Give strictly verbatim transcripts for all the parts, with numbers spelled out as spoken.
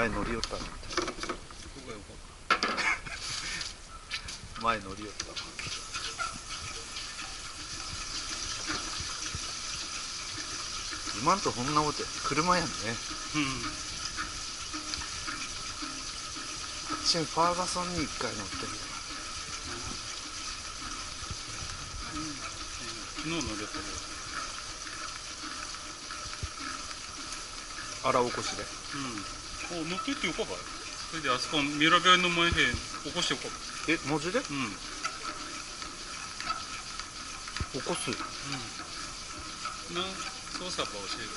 前乗り寄ったな。前乗り寄ったわ。今んとこんなこと車やんね。うん。あっちにファーガソンに一回乗ってみた。 うん、昨日乗れたよ。 荒起こしで。 うん。お、乗ってってよかばい。それであそこミラベルの前で起こしてよかばい。 え、マジで？うん。起こす。うん。 な、操作ば教える。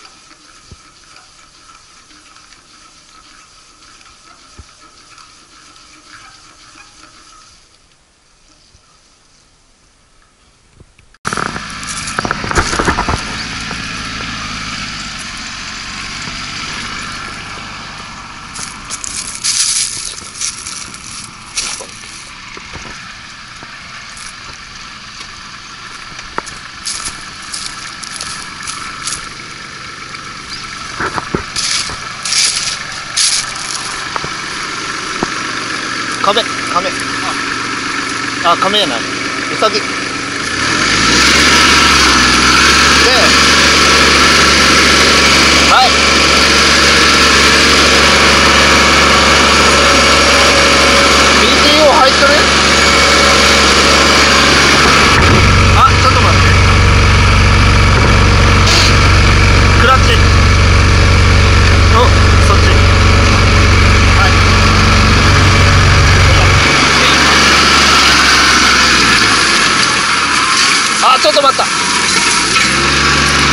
亀、亀。あ、亀じゃない。ウサギ。で、はい。ビーティーオー 入っとる？あ、ちょっと待って。クラッチ。お、そっち。はい。あ、ちょっと待った。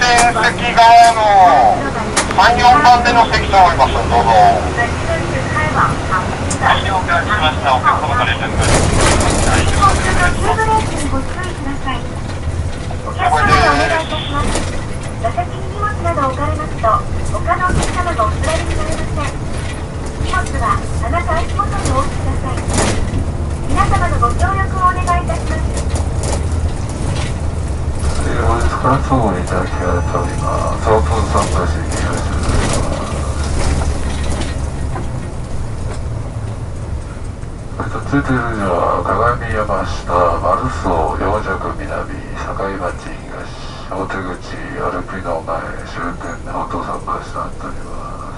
席側のさん、よんばん手の席と思います。どうぞ。はい、了解しました。お客様から連絡があります。大丈夫です。 急ブレーキにご注意ください。お客様にお願いいたします。座席に荷物など置かれますと、他のお客様がお座りになれません。荷物は棚か足元にお置きください。皆様のご協力をお願いいたします。 本日から相互にいただきがれております。オープン参拝席に表示いたします。それとついているのは鏡山下、丸荘、四尺南、境町東、大手口、アルピの前、終点でオート参拝となっております。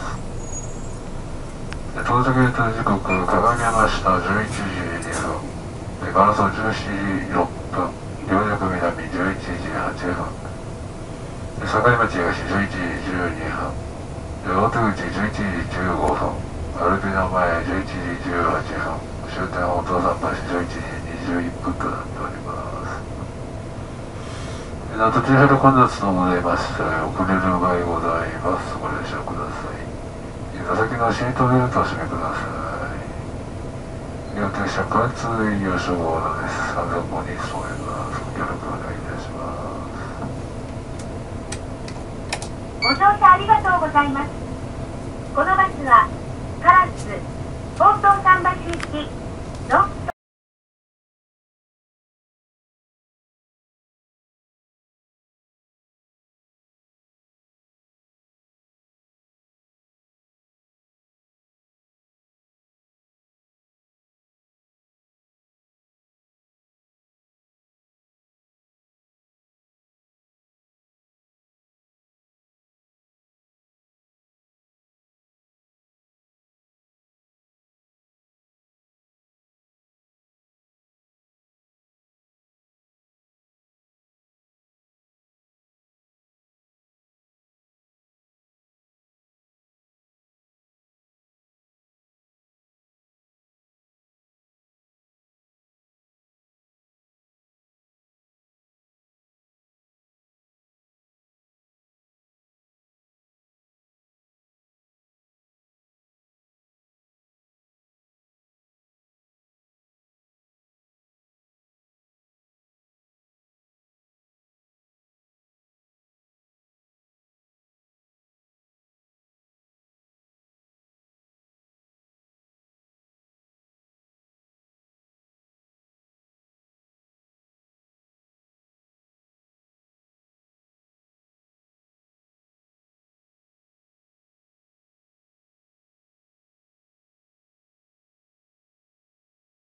到着予定時刻、鏡山下じゅういちじにふん、丸荘じゅうしちじろっぷん、両翼南じゅういちじはっぷん、境町東じゅういちじじゅうにふん、大手口じゅういちじじゅうごふん、アルピの前じゅういちじじゅうはっぷん、終点大戸桟橋じゅういちじにじゅういっぷんとなっております。なお途中で混雑のございまして遅れる場合ございます。ご了承ください。座席のシートベルトを締めください。両停車開通営業所号などです。安全号に努めます。ご協力お願いいたします。 ご乗車ありがとうございます。このバスは唐津、大東桟橋行き